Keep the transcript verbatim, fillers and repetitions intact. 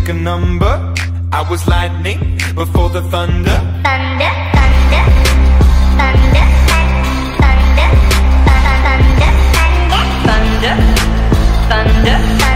pick a number. I was lightning before the thunder. Thunder, thunder, thunder, thunder, thunder, thunder, thunder, thunder, thunder.